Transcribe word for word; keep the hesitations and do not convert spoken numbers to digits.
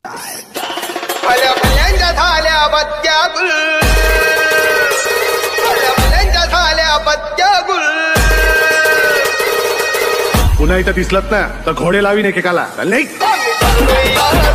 भल्या भल्यांच्या झाल्या बत्त्या गुल, भल्या भल्यांच्या झाल्या बत्त्या गुल. पुन्हा इथं दिसलत ना तर घोडे लावीन एकेकाला. आम्ही चाललोय